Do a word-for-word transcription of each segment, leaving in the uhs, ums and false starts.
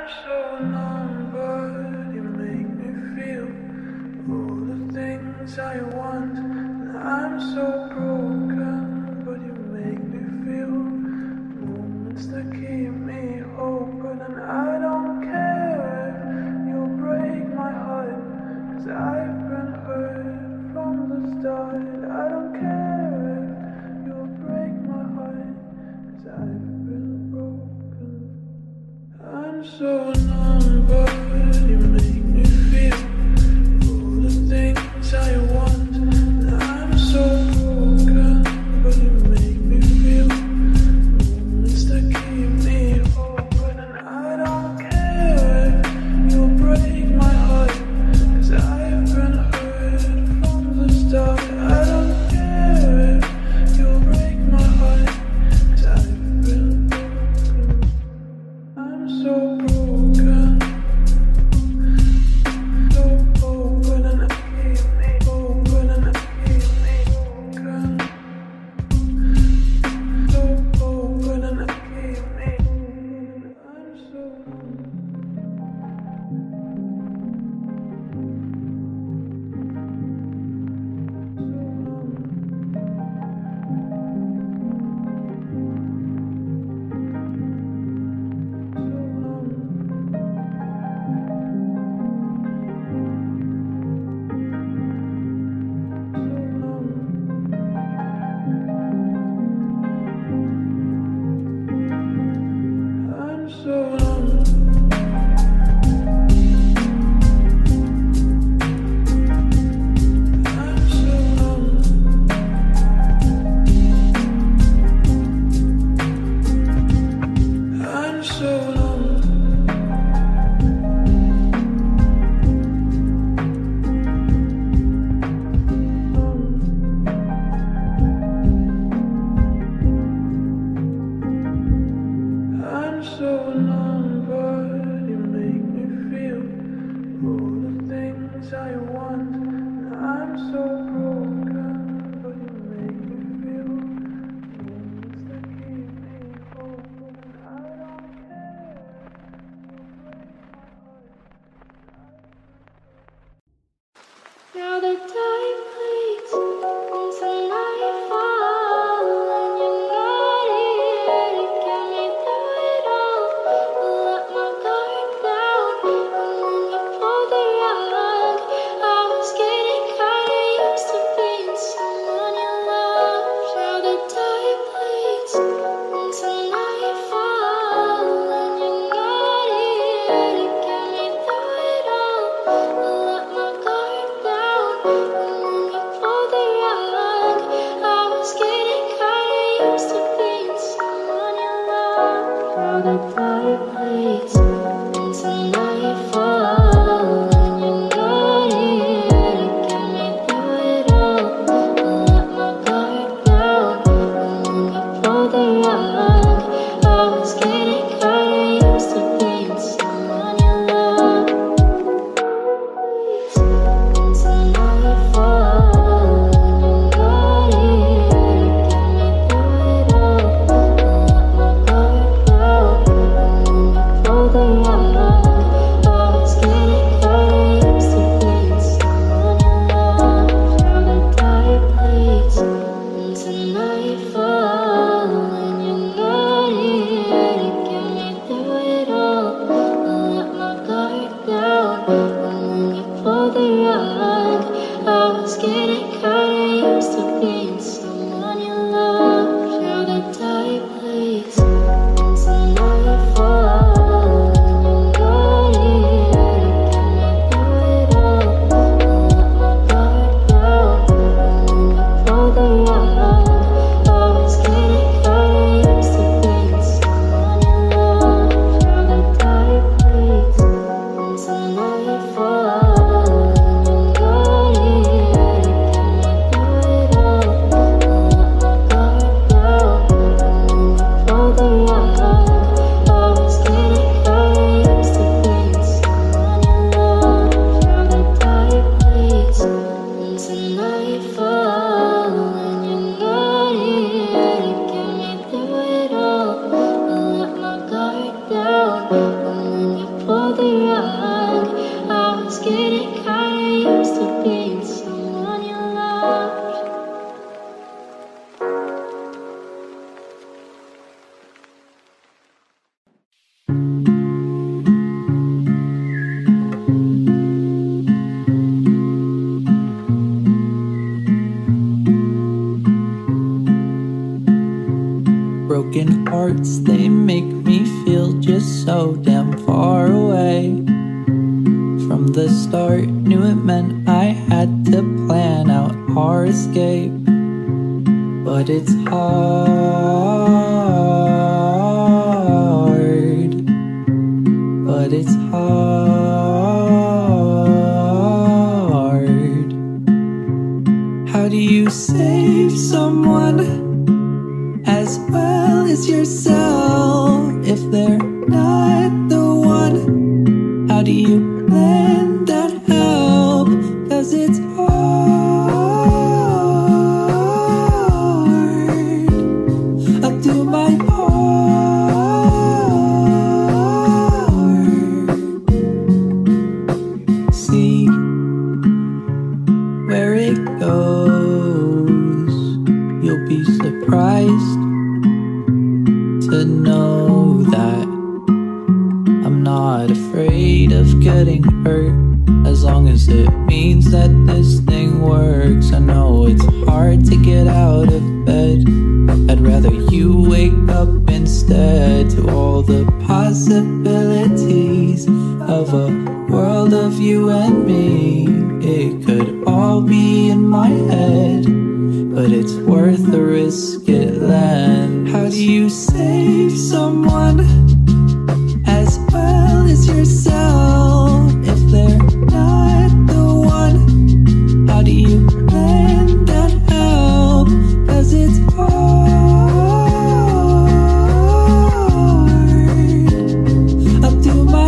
I'm so numb, but you make me feel all the things I want. And I'm so broken, but you make me feel moments that keep me open. And I don't care if you'll break my heart, 'cause I've been hurt from the start. I don't care if you'll break my heart, 'cause I've been broken. I'm so numb, but you make me feel all the things I want. And I'm so broken, but you make me feel moments that keep me open. And I don't care if you'll break my heart, 'cause I've been hurt from the start. I don't care if you'll break my heart, 'cause I've been broken. I'm so broken, so open, and I keep me open, and I keep me broken. So open, and I keep me open. I'm so I'm so numb. I'm so numb. I'm so numb. I'm so numb, but you make me feel all the things I want. And I'm so broken, but you make me feel moments that keep me open. And I don't care if you break my heart. Now the tide bleeds into nightfall, and you're not here to get me through it all. I let my guard down, and then you pulled the rug. I was getting kinda used to being someone you loved. Now the tide bleeds into nightfall, and you're not here to get me through it all. I let my guard down, and then you pulled the rug. I was getting kinda used to being someone you loved. Now the tide bleeds into nightfall, and you're not here to get me through it all. I let my guard down, and then you pulled the rug. I was getting kinda used to being someone you loved. Into nightfall, and you're not here to get me through it all. I let my guard down, and then you pulled the rug. so damn far away. From the start, knew it meant I had to plan out our escape. But it's hard, but it's hard. How do you save someone as well as yourself if they're not the one? How do you lend that help? 'Cause it's hard. I'll do my part. See where it goes. You'll be surprised to know that I'm not afraid of getting hurt, as long as it means that this thing works. I know it's hard to get out of bed. I'd rather you wake up instead to all the possibilities of a world of you and me. It could all be in my head, but it's worth the risk it lends. How do you save someone as well as yourself if they're not the one? How do you lend that help? 'Cause it's hard. I'll do my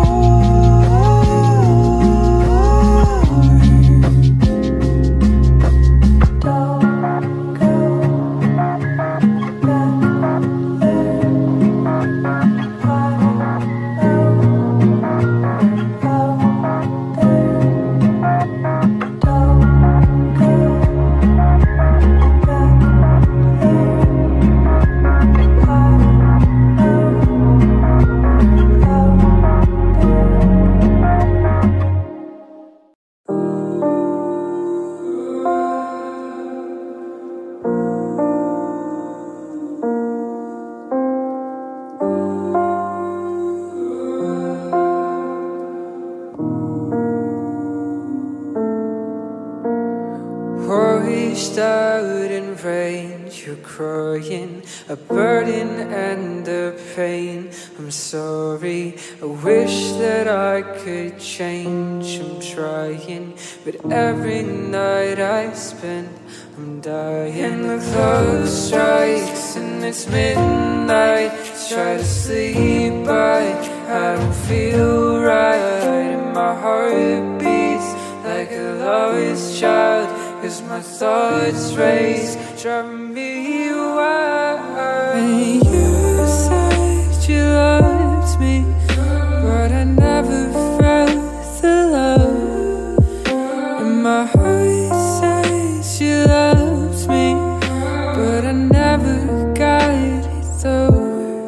washed out in rain. You're crying, a burden and a pain. I'm sorry, I wish that I could change. I'm trying, but every night I spend, I'm dying. The clock strikes and it's midnight. Try to sleep, but I don't feel right. And my heart beats like a lost child, 'cause my thoughts race, driving me wild. And you said you loved me, but I never felt the love. And my heart says you loved me, but I never got it though.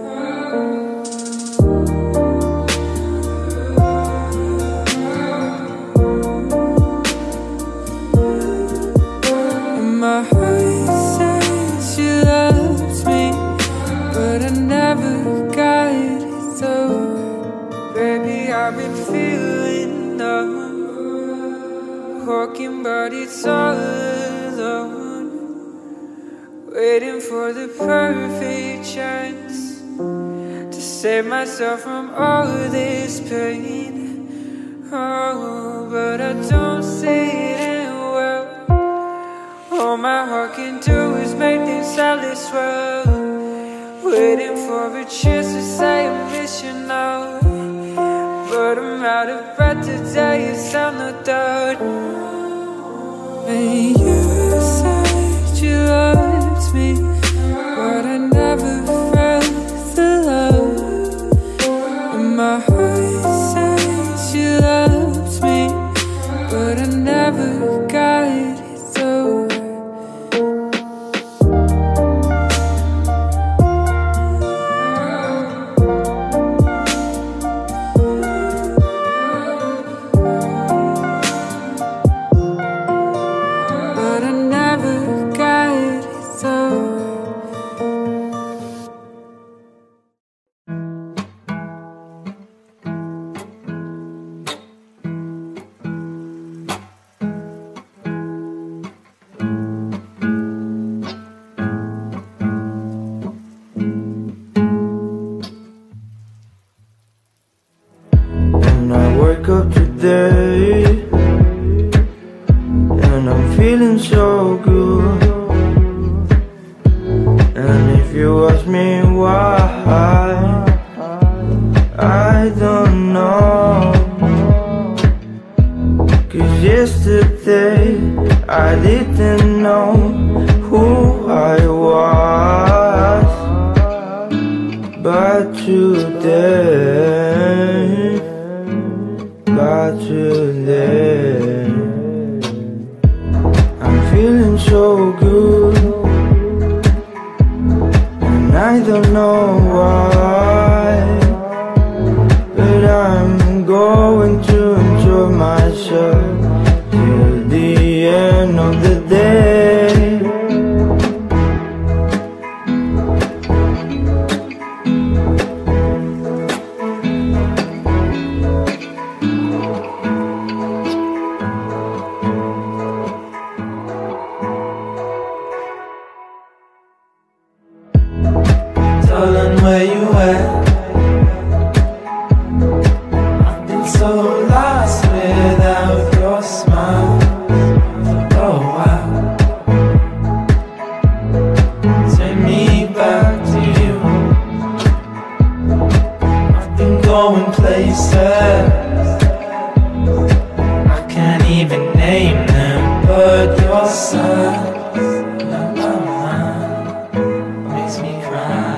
My heart says you loved me, but I never got it though. Baby, I've been feeling numb, walking but it's all alone, waiting for the perfect chance to save myself from all this pain. Oh, but I don't see it well. All my heart can do is make things sadly swell, waiting for a chance to say I miss you now. But I'm out of breath today, it's on the doubt. And you said you loved me, but I never felt the love. And my heart says you loved me, but I never got it though. wake up today and I'm feeling so good. And if you ask me why, I don't know. Cause yesterday I didn't know who I was, but today, but today I'm feeling so good, and I don't know why, but I'm going to enjoy myself till the end of the day. Darling, where you at? I've been so lost without your smile. Oh wow, take me back to you. I've been going places I can't even name them, but your sign makes me cry.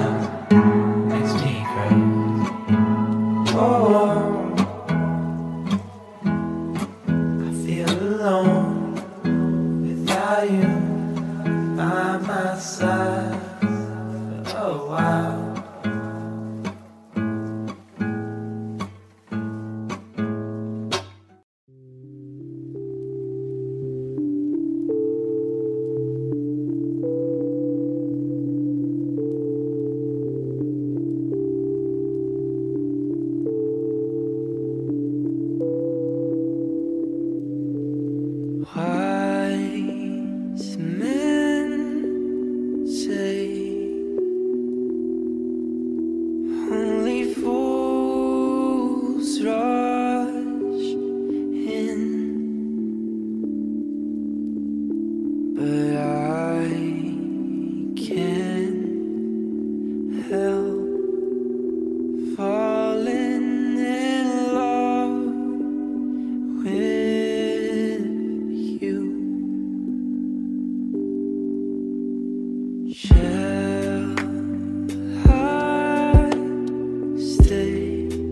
Wise men say only fools rush in, but I can't help falling in love with you. Shall I stay?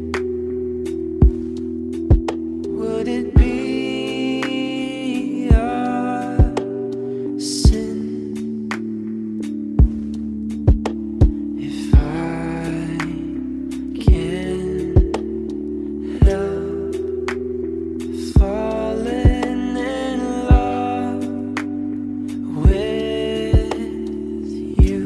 Would it be a sin if I can't help falling in love with you?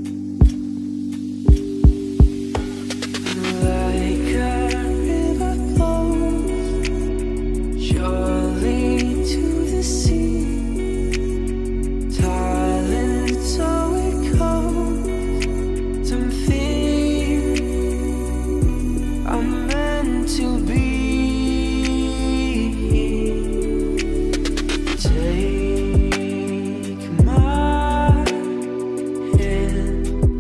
Like a river flows surely to the sea, darling, so it goes. Some things are meant to be. Take my hand,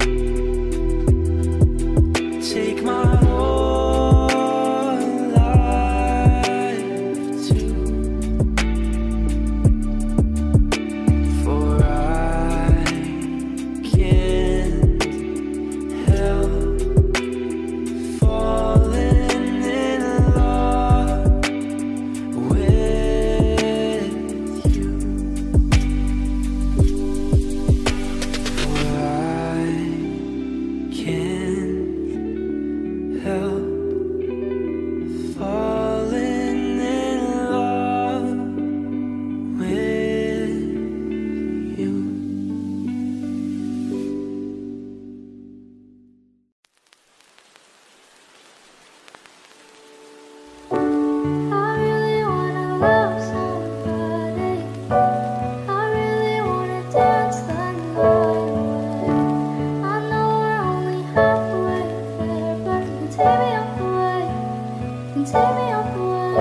take my whole life too, for I can't help falling in love with you. For I can't help falling in love with you. I really wanna love somebody. I really wanna dance the night away. I know we're only halfway there, but you can take me all the way. You can take me all the way.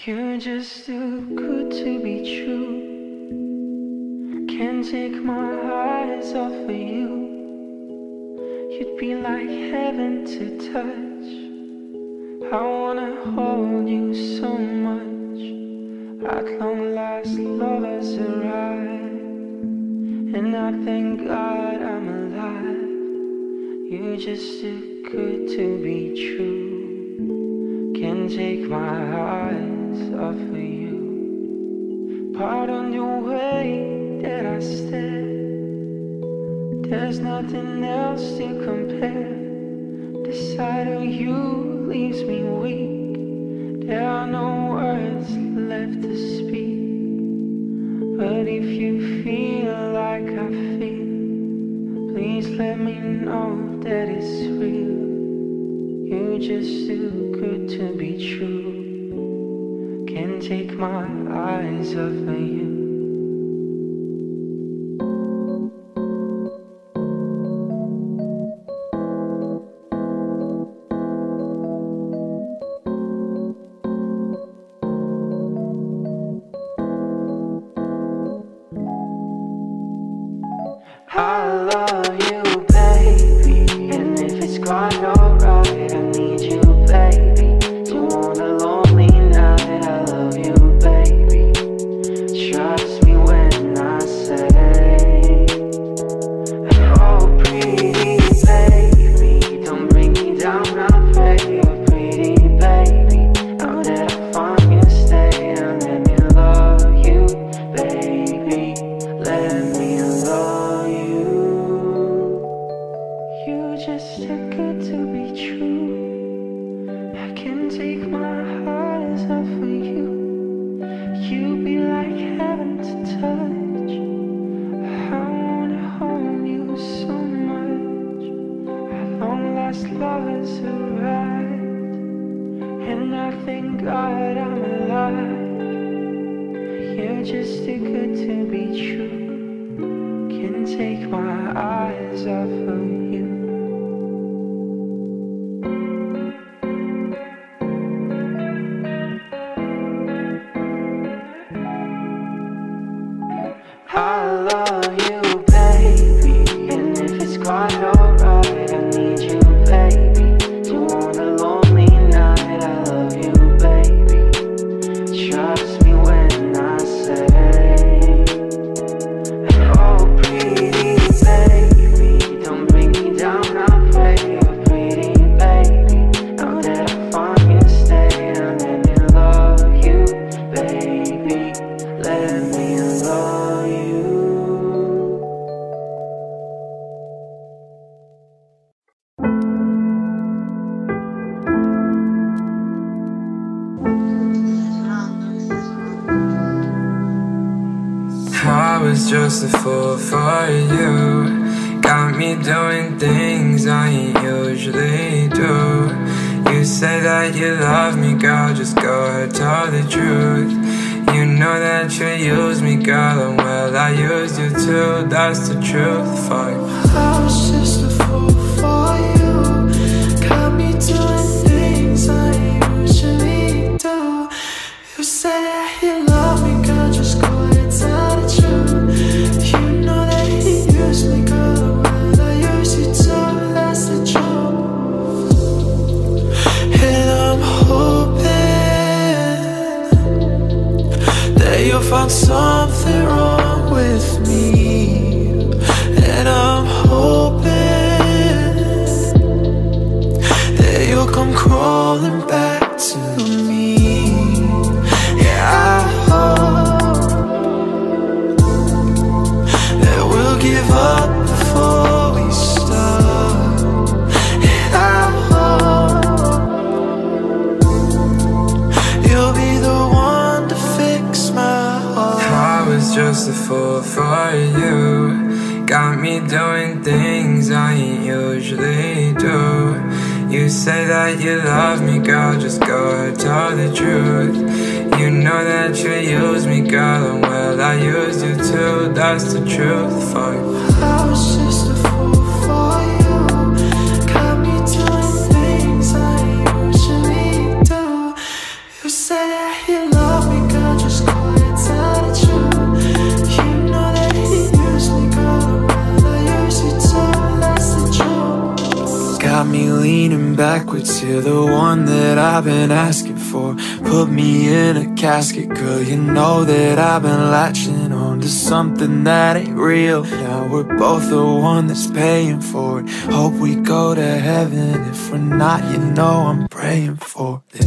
You're just too good to be true. Can't take my eyes off of you. You'd be like heaven to touch. I wanna hold you so much. At long last, love has arrived, and I thank God I'm alive. You're just too good to be true. Can't take my eyes off of you. Pardon the way that I stare. There's nothing else to compare. The sight of you leaves me weak. There are no words left to speak. But if you feel like I feel, please let me know that it's real. You're just too good to be true. Can't take my eyes off of you. I love you, baby, and if it's quite alright, I need you, baby. Don't want a lonely night. I love you, baby. Trust me when I say, oh, pretty baby, don't bring me down. I pray, oh, pretty baby, now that I find you, stay and let me love you, baby. Let me love you. You're just too good to be true. I can't take my eyes off of you. You be like heaven to touch. I wanna hold you so much. At long last, love has arrived, and I thank God I'm alive. You're just too good to be true. Can't take my eyes off of you. I love you, baby, and if it's quite alright, I need you, baby. Don't want a lonely night. I love you, baby. Trust me when I say, oh, pretty baby, don't bring me down. I pray, oh, pretty baby, now that I find you, stay and let me love you, baby. Let me love you. I was just a fool for you. Got me doing things I ain't usually do. You say that you love me, girl, just go and tell the truth. You know that you use me, girl, and well, I used you too. That's the truth, fuck. I was just a fool for you. Got me doing things I usually do. You say that you love me, girl, just go and tell the truth. You know that you use me, girl, well, I use you too. That's the truth. And I'm hoping that you'll find something wrong with me. And I'm hoping that you'll come crawling back to me. Yeah, I hope that we'll give up before we start. And I hope you'll be the one to fix my heart. I was just a fool for you. Got me doing things I ain't usually do. You say that you love me, girl, just go and tell the truth. You know that you use me, girl, and well, I used you too. That's the truth, fuck. I was just a fool for you. Got me doing things I usually do. You say that you love backwards, you're the one that I've been asking for. Put me in a casket, girl, you know that I've been latching on to something that ain't real. Now we're both the one that's paying for it. Hope we go to heaven. If we're not, you know I'm praying for it.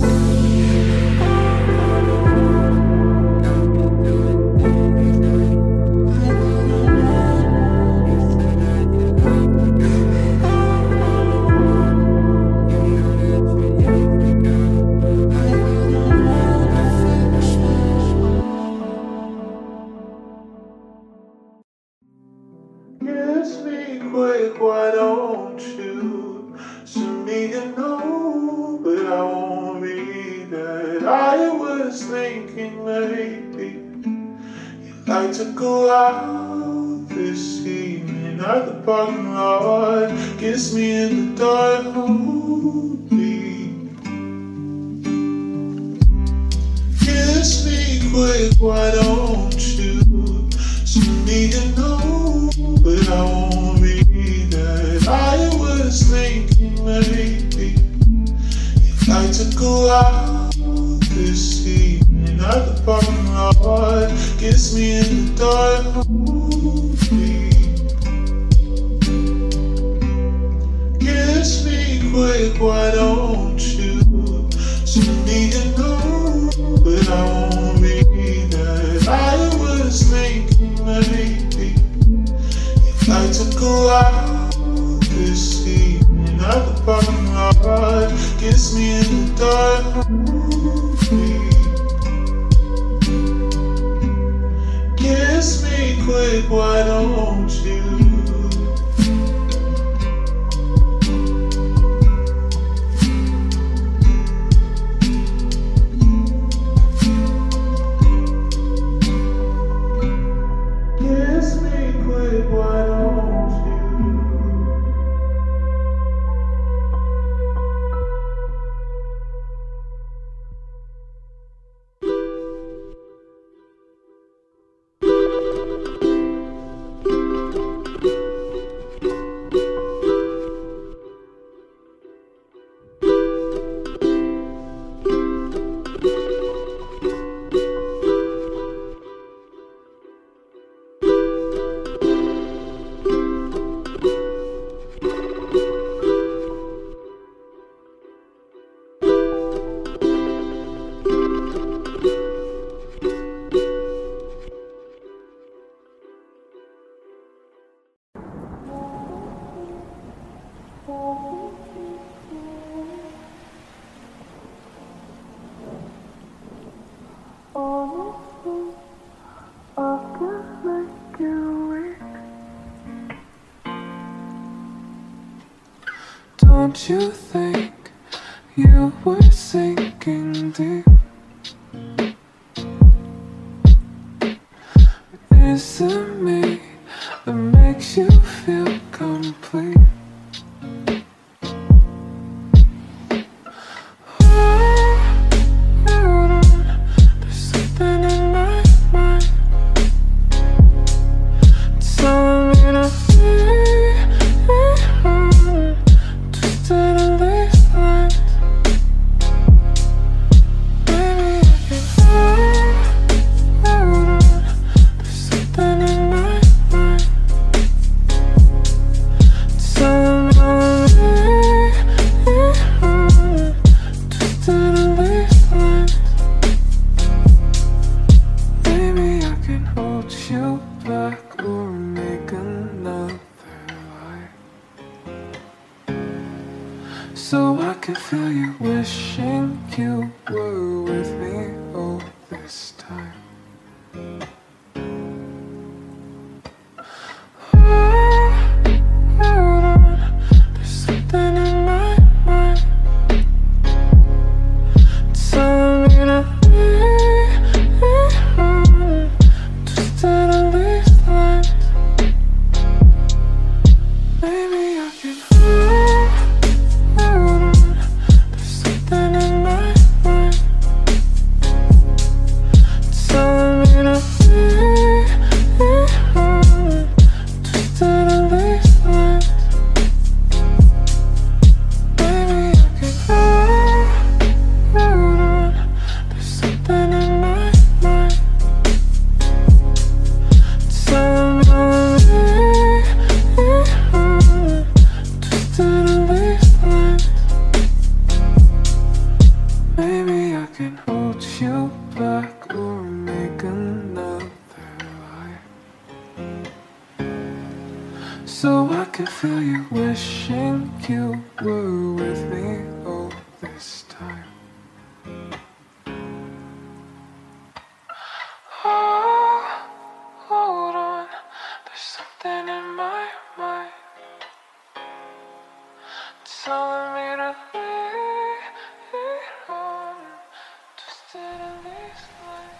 Kiss me quick, why don't you? Send me a note, but I won't read it. I was thinking maybe you'd like to go out this evening at the parking lot. Kiss me in the dark, hold me. Kiss me quick, why don't you? Send me a note, but I won't read it. I was thinking maybe you'd like to go out this evening at the parking lot. Kiss me in the dark, hold me. Kiss me quick, why don't you? Send me a note, but I won't read it. I was thinking maybe you'd like to go out this evening at the parking lot. Kiss me in the dark, hold me. Kiss me quick, why don't you? Kiss me quick, why don't you? Don't you think you were sinking deep? Is it me that makes you feel complete? So I can feel you wishing you were with me all this time. Something in my mind. feel you wishing you were with me all this time. Oh, hold on, there's something in my mind telling me to leave it on, twisted in these lines.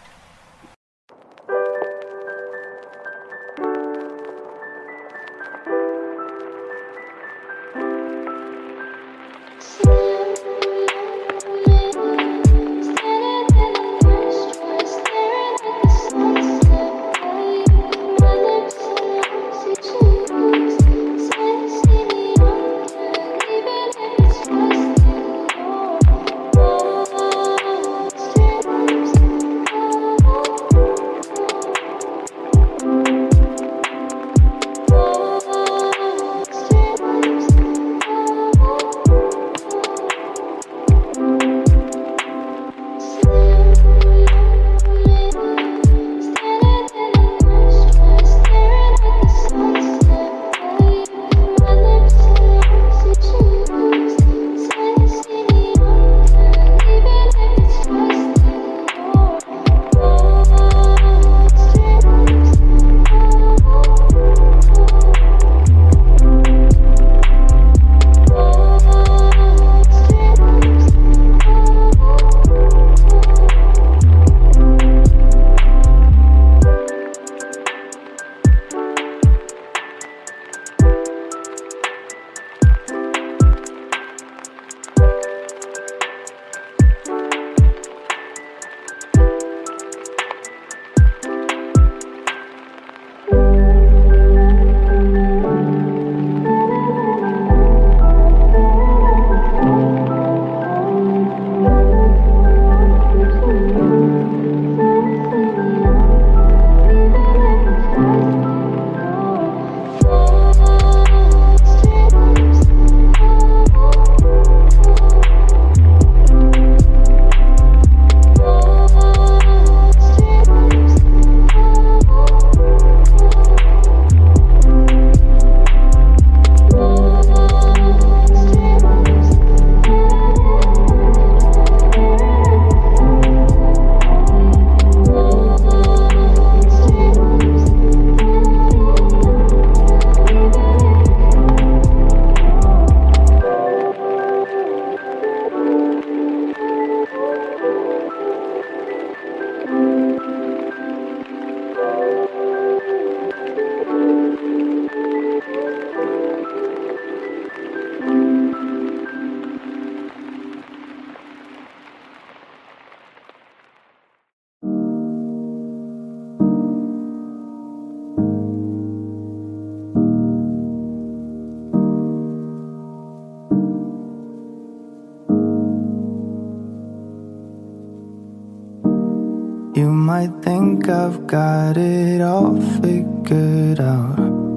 You might think I've got it all figured out,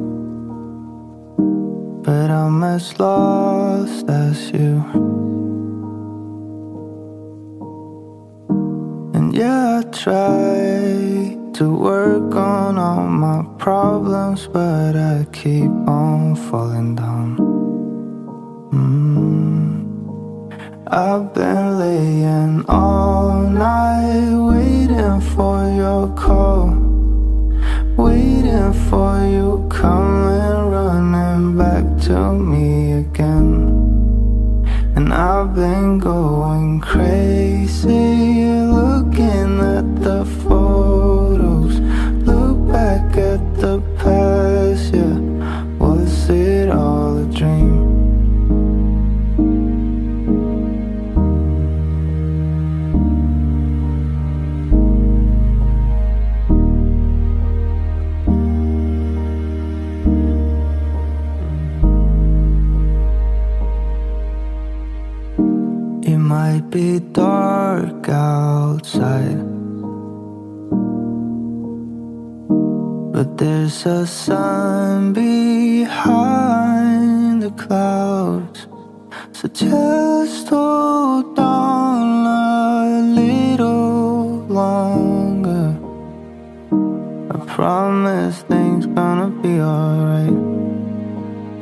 but I'm as lost as you. And yeah, I try to work on all my problems, but I keep on falling down. mm. I've been laying all night waiting for your call, waiting for you coming running back to me again. And I've been going crazy looking at the photos, look back at the past, yeah. Was it all a dream? It might be dark outside, but there's a sun behind the clouds. So just hold on a little longer. I promise things gonna be alright.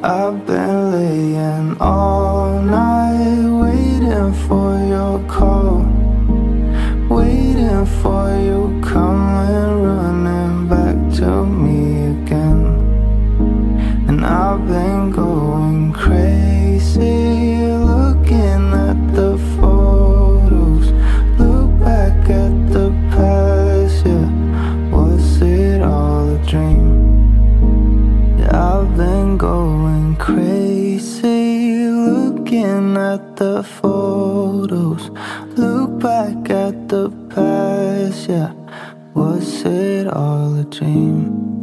I've been laying all night waiting for your call, waiting for you coming running back to me again. And I've been going crazy looking at the photos, look back at the past, yeah. Was it all a dream? Yeah, I've been going crazy looking at the photos, look back at the past, yeah. Was it all a dream?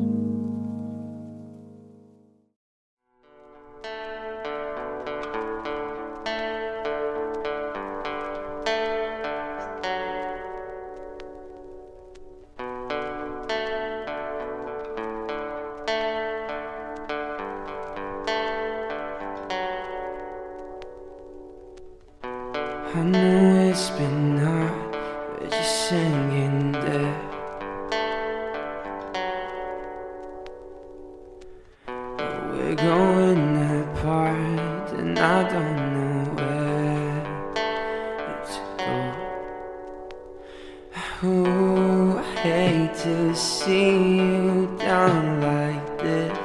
I know it's been hard, but you're singing there. But we're going apart, and I don't know where to go. Ooh, I hate to see you down like this.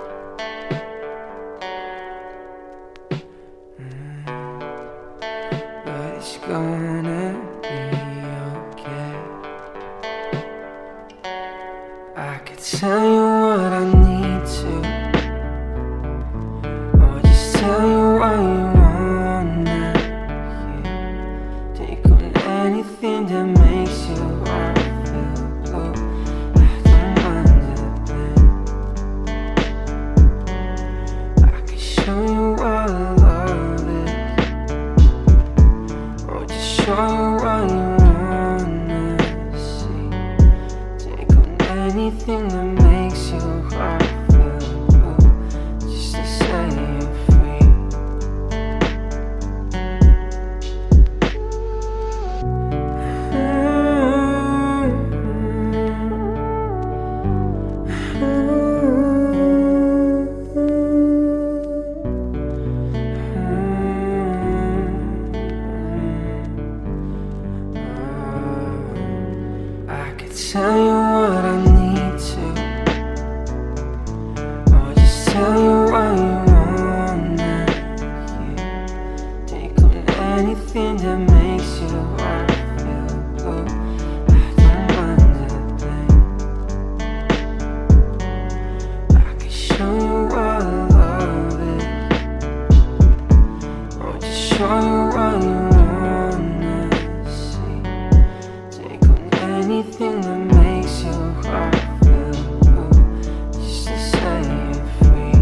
It's gonna be okay. I could tell you what I need to, or just tell you what you wanna hear. Take on anything that makes your heart feel blue. I don't mind a bit. I could show you what love is, show you what you wanna see. Take on anything that makes your heart feel blue, just to set you free. Tell you what I need to, or just tell you what you wanna hear. Take on anything that makes your heart feel blue. I don't mind a thing. I can show you what love is, or just show you what you wanna see. Take on anything that makes your heart feel blue, just to set you free.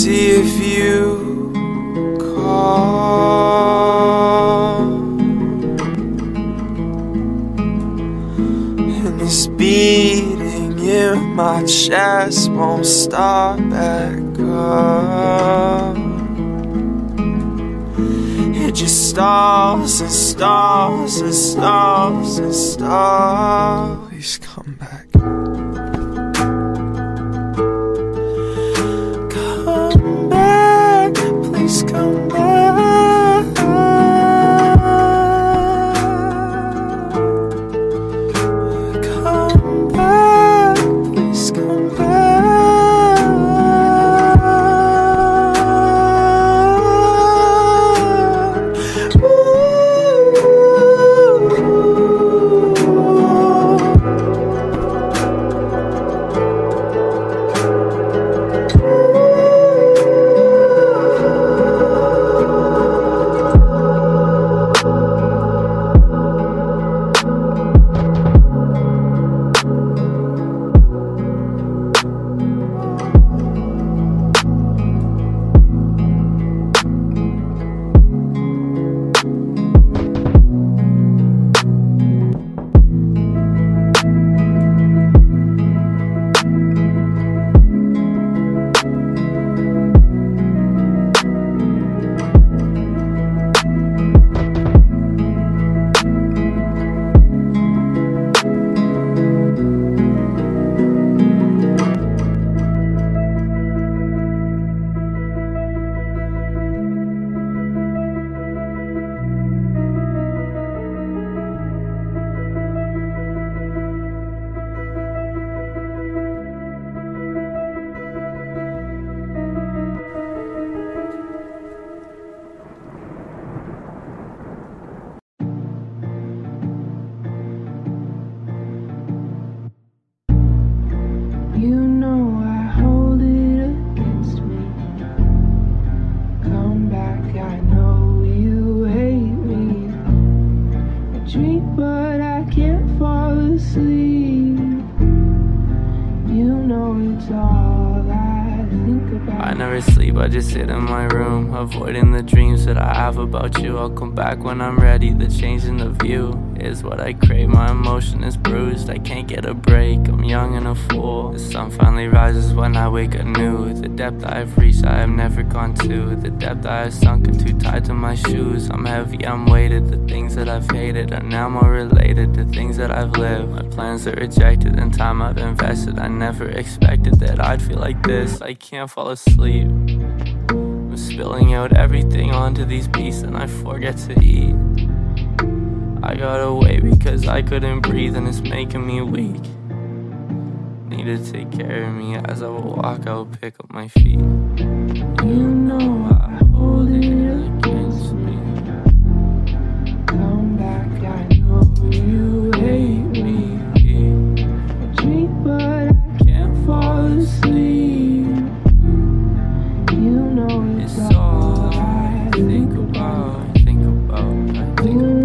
see if you call. And this beating in my chest won't stop back up. It just stalls and stalls and stalls and stalls. Please come back. Come back, please come back. Come back, please come back. You know I hold it against me. Come back, I know you hate me. I drink but I can't fall asleep. You know it's all I think about. I never sleep, I just sit in my room, avoiding the dreams that I have about you. I'll come back when I'm ready, the change in the view is what I crave. My emotion is bruised, I can't get a break, I'm young and a fool. The sun finally rises when I wake anew. The depth I have reached, I have never gone to. The depth I have sunken, too tied to my shoes. I'm heavy, I'm weighted, the things that I've hated are now more related to things that I've lived. My plans are rejected and time I've invested. I never expected that I'd feel like this. I can't fall asleep, I'm spilling out everything onto these beats and I forget to eat. I got away because I couldn't breathe and it's making me weak. Need to take care of me as I will walk, I will pick up my feet. You know I hold it against me. Come back, I know you hate me. I drink but I can't fall asleep. You know it's all I think about, I think about, I think about.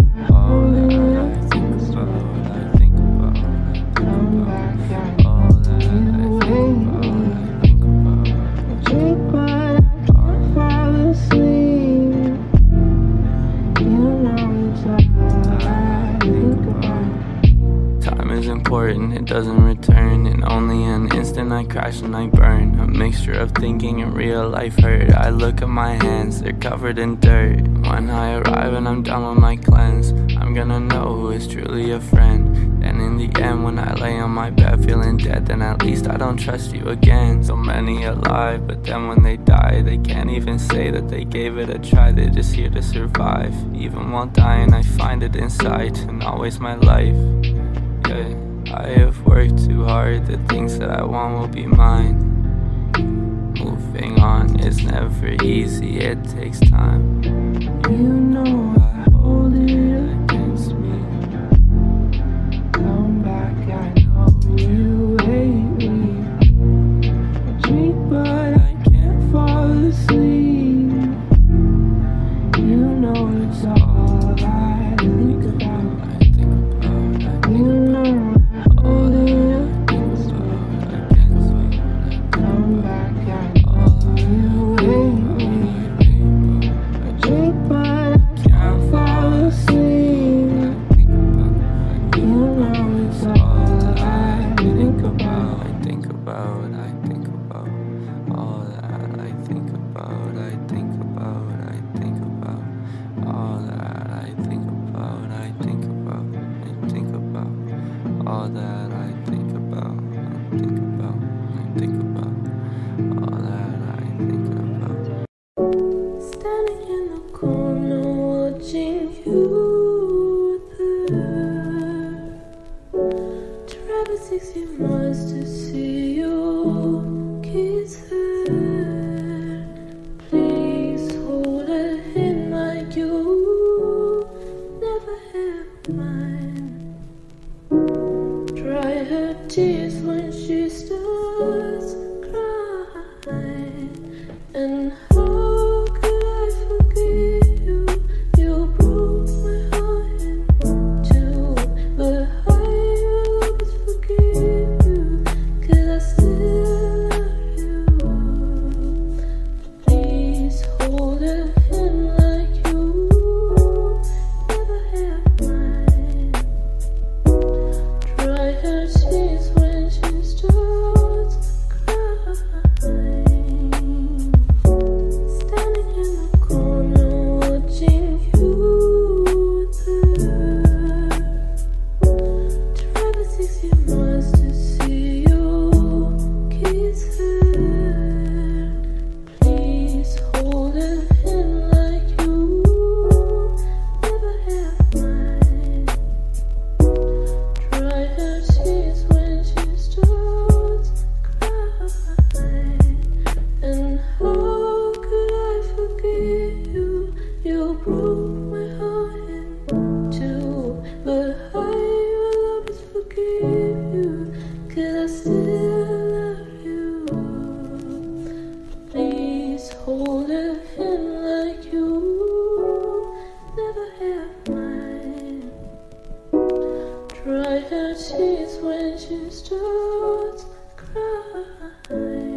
It doesn't return, in only an instant I crash and I burn. A mixture of thinking and real life hurt. I look at my hands, they're covered in dirt. When I arrive and I'm done with my cleanse, I'm gonna know who is truly a friend. And in the end, when I lay on my bed feeling dead, then at least I don't trust you again. So many alive, but then when they die, they can't even say that they gave it a try. They're just here to survive. Even while dying, I find it inside, and always my life. Yeah, I have worked too hard, the things that I want will be mine. Moving on is never easy, it takes time. You know I hold it against me. Come back, I know you hate me. I drink but I can't fall asleep. You know it's all I think about, I think about, I think you about. Know hold it against me, against me. Come back, I know you And how could I forgive you? You broke my heart in two, but I will always forgive you, 'cause I still love you. Please hold a hand like you never have mine. Dry her tears when she starts crying. Standing in the corner watching you there. Travel sixty miles to see you kiss her. Please hold a hand like you never have mine. Dry her tears when she starts crying. And how could I forgive you? You broke my heart in two, but I will always forgive you, 'cause I still love you. Please hold a hand like you never have mine. Dry her tears when she starts crying.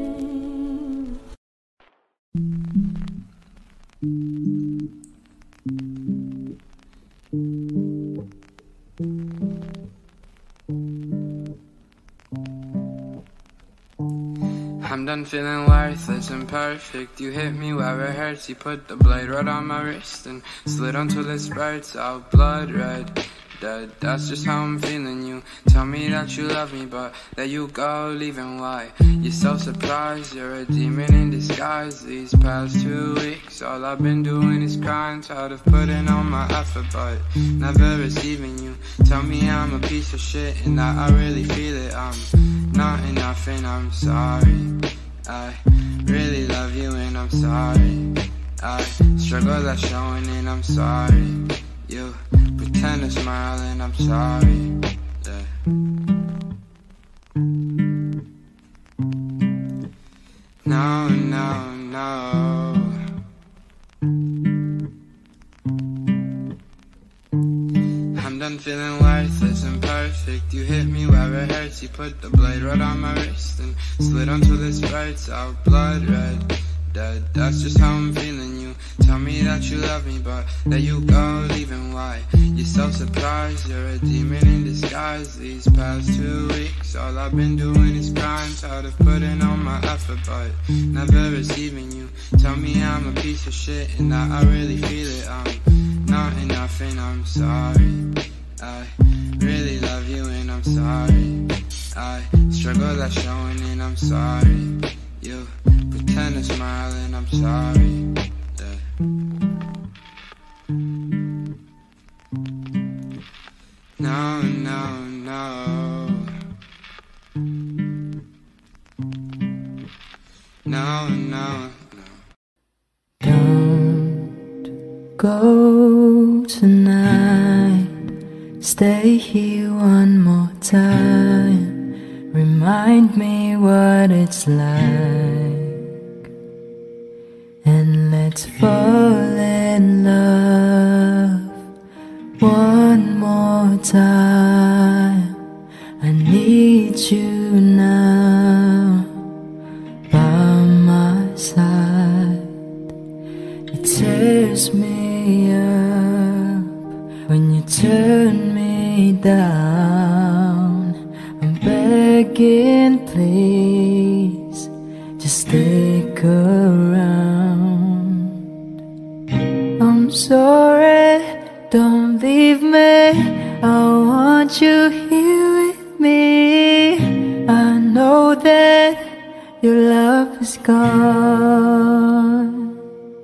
I'm done feeling worthless and perfect. You hit me where it hurts. You put the blade right on my wrist and slid until it spurts out blood red. Dead. That's just how I'm feeling. You tell me that you love me, but there you go, leaving. Why? You're so surprised. You're a demon in disguise. These past two weeks, all I've been doing is crying, tired of putting on my effort, but never receiving. You tell me I'm a piece of shit and that I really feel it. I'm not enough and I'm sorry. I really love you and I'm sorry. I struggle that's showing and I'm sorry. You pretend to smile and I'm sorry. Yeah. No, no, no. I'm done feeling worthless and perfect. You hit me where it hurts. You put the blade right on my wrist and slid until the spurts out blood red. Dead. That's just how I'm feeling. You tell me that you love me, but there you go, leaving. Why? You're so surprised. You're a demon in disguise. These past two weeks, all I've been doing is crying, tired of putting on my effort, but never receiving. You tell me I'm a piece of shit and that I really feel it. I'm not enough and I'm sorry. I really love you and I'm sorry. I struggle that's showing and I'm sorry. You pretend to smile and I'm sorry. Yeah. No, no, no. No, no, no. Don't go tonight. Stay here one more time. Remind me what it's like, and let's fall in love one more time. I need you now by my side. It tears me up when you turn me down. Begging, please, just stick around. I'm sorry, don't leave me. I want you here with me. I know that your love is gone.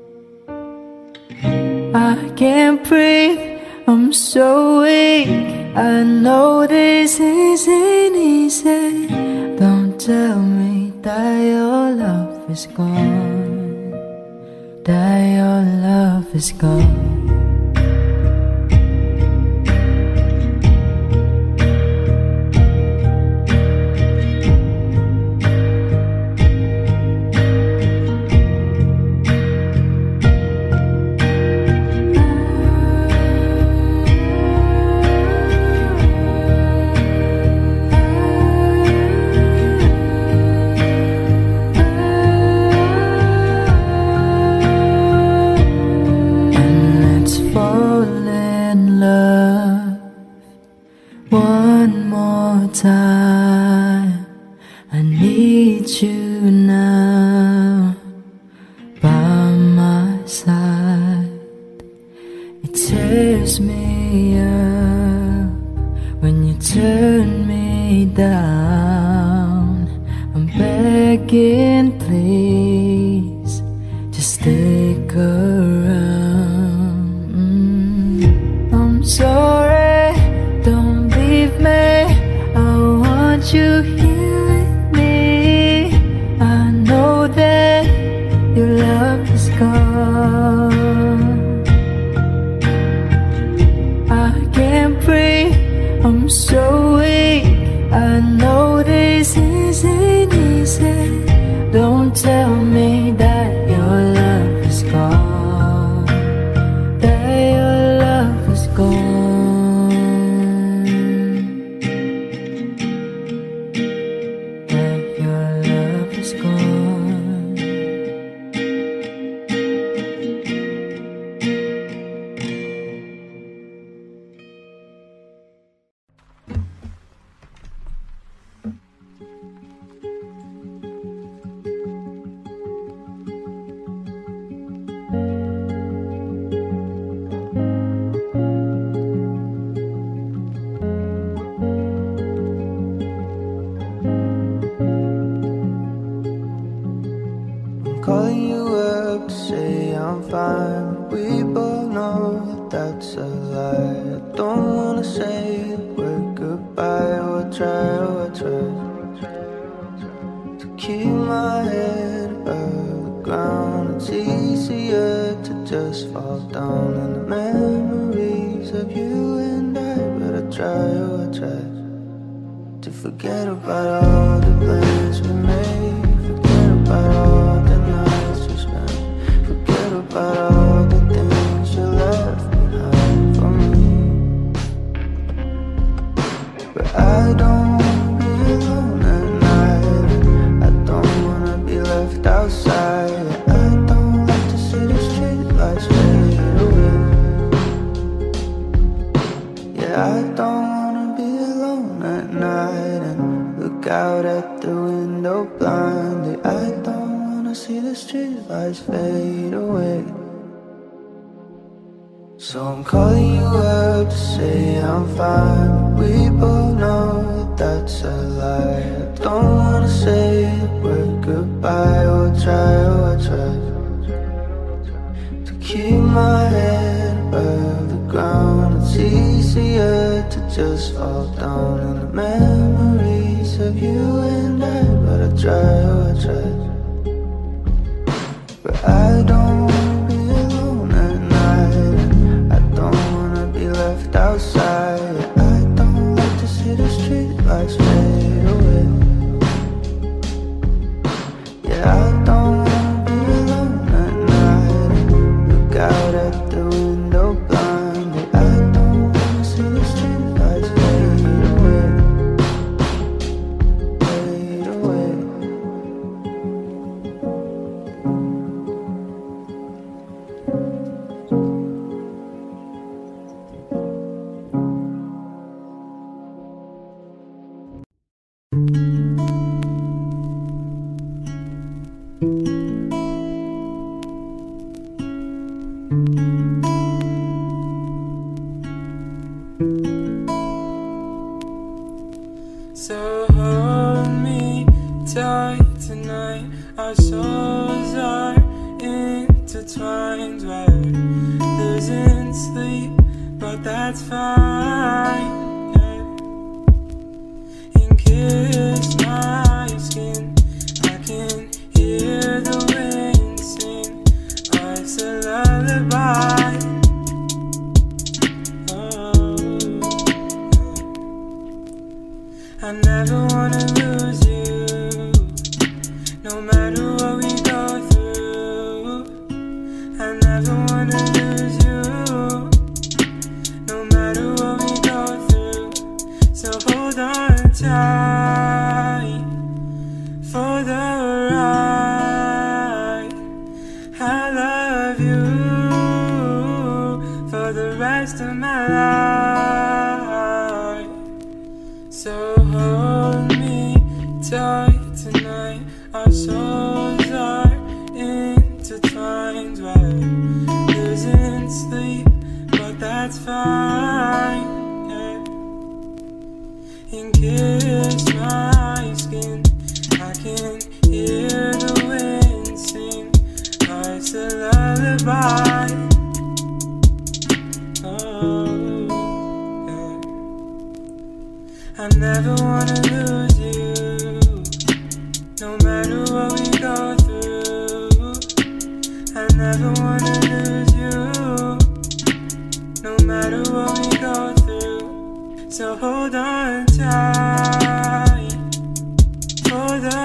I can't breathe, I'm so weak. I know this isn't easy. Don't tell me that your love is gone, that your love is gone. raise me up when you turn me down. I'm begging, please, just stick around. mm. I'm sorry, don't leave me, I want you here with me. I know that your love is gone. I can't breathe, I'm so weak. I know this isn't easy. Don't tell me that your love is gone, that your love is gone, that your love is gone. Calling you up to say I'm fine. We both know that that's a lie. I don't wanna say the word goodbye, or try, or try to keep my head above the ground. It's easier to just fall down in the memories of you and I, but I try, oh I try to forget about all the plans we made, forget about all the nights we spent, forget about all the things you left behind for me. But I don't wanna be alone at night, I don't wanna be left outside. I don't like to see the street lights fade away. Yeah, I don't wanna be alone at night and look out at the window blindly. I don't wanna see the street lights fade away. So I'm calling you up to say I'm fine. We both know that that's a lie. I don't wanna say the word goodbye, or try, or I try to keep my head above the ground. It's easier to just fall down in the memories of you and I, but I try, oh I try. But I don't wanna be alone at night, I don't wanna be left outside. I don't like to see the street lights fade away. Yeah, I don't wanna be alone at night, look out at the window blindly. I don't wanna see the street lights fade away, fade away. So hold me tight tonight. Our souls are intertwined. We're losing sleep, but that's fine. Yeah. And kiss my skin, I can hear the wind sing us a lullaby. I never wanna lose you, no matter what we go through. I never wanna lose you, no matter what we go through. So hold on tight for the ride. I love you for the rest of my life. So hold me tight tonight. Our souls are intertwined. We're losing sleep, but that's it's fine, yeah. And kiss my skin. I can hear the wind sing. Oh, it's a lullaby. Oh, yeah. I never wanna lose you, no matter what we go through. I never wanna lose you, no matter what we go through. So hold on tight for the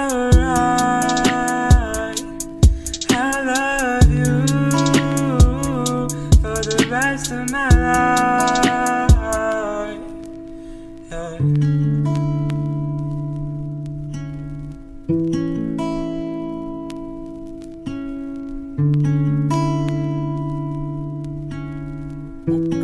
ride. I love you for the rest of my life, yeah. Thank you.